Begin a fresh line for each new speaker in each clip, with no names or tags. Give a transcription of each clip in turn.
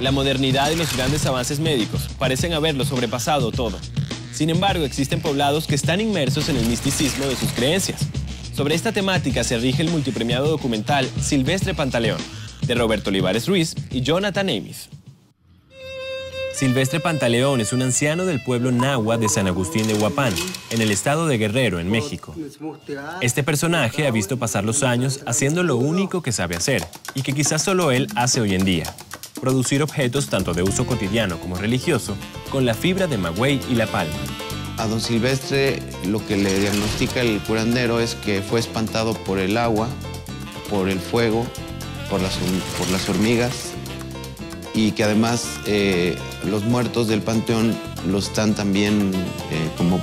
La modernidad y los grandes avances médicos parecen haberlo sobrepasado todo. Sin embargo, existen poblados que están inmersos en el misticismo de sus creencias. Sobre esta temática se rige el multipremiado documental Silvestre Pantaleón, de Roberto Olivares Ruiz y Jonathan Amith. Silvestre Pantaleón es un anciano del pueblo náhuatl de San Agustín de Huapán, en el estado de Guerrero, en México. Este personaje ha visto pasar los años haciendo lo único que sabe hacer, y que quizás solo él hace hoy en día: producir objetos tanto de uso cotidiano como religioso, con la fibra de maguey y la palma.
A don Silvestre lo que le diagnostica el curandero es que fue espantado por el agua, por el fuego, por las hormigas, y que además los muertos del panteón lo están también como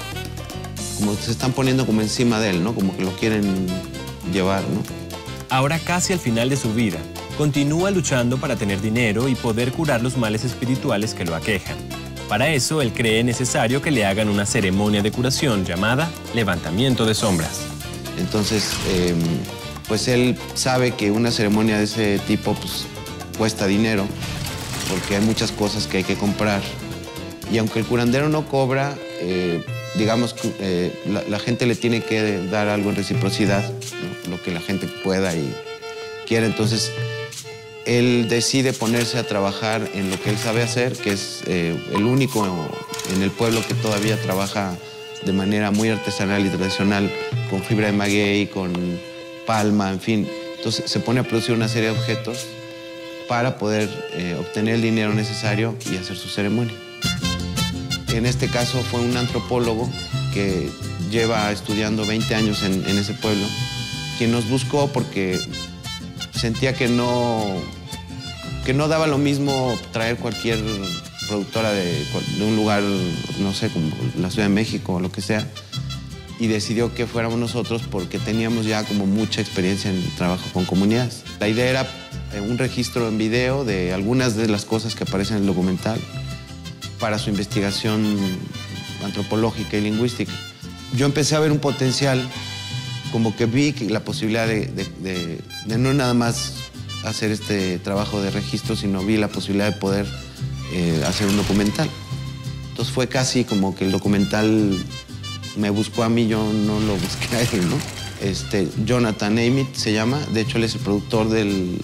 se están poniendo como encima de él, ¿no? Como que lo quieren llevar, ¿no?
Ahora, casi al final de su vida, continúa luchando para tener dinero y poder curar los males espirituales que lo aquejan. Para eso, él cree necesario que le hagan una ceremonia de curación llamada levantamiento de sombras.
Entonces, pues él sabe que una ceremonia de ese tipo pues, cuesta dinero, porque hay muchas cosas que hay que comprar. Y aunque el curandero no cobra, digamos que la gente le tiene que dar algo en reciprocidad, ¿no? Lo que la gente pueda y quiera. Entonces, él decide ponerse a trabajar en lo que él sabe hacer, que es el único en el pueblo que todavía trabaja de manera muy artesanal y tradicional, con fibra de maguey, con palma, en fin. Entonces se pone a producir una serie de objetos para poder obtener el dinero necesario y hacer su ceremonia. En este caso fue un antropólogo que lleva estudiando 20 años en ese pueblo, quien nos buscó porque sentía que no daba lo mismo traer cualquier productora de un lugar, no sé, como la Ciudad de México o lo que sea, y decidió que fuéramos nosotros porque teníamos ya como mucha experiencia en trabajo con comunidades. La idea era un registro en video de algunas de las cosas que aparecen en el documental para su investigación antropológica y lingüística. Yo empecé a ver un potencial, como que vi la posibilidad de no nada más hacer este trabajo de registro, sino vi la posibilidad de poder hacer un documental. Entonces fue casi como que el documental me buscó a mí, yo no lo busqué a él, ¿no? Jonathan Amith se llama, de hecho él es el productor del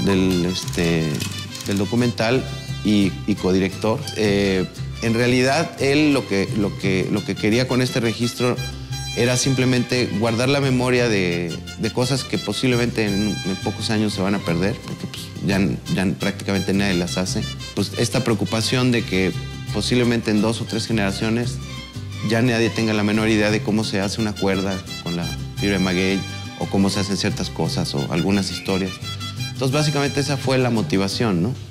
documental y codirector. En realidad él lo que quería con este registro era simplemente guardar la memoria de cosas que posiblemente en pocos años se van a perder, porque pues, ya prácticamente nadie las hace. Pues esta preocupación de que posiblemente en 2 o 3 generaciones ya nadie tenga la menor idea de cómo se hace una cuerda con la fibra de maguey o cómo se hacen ciertas cosas o algunas historias. Entonces básicamente esa fue la motivación, ¿no?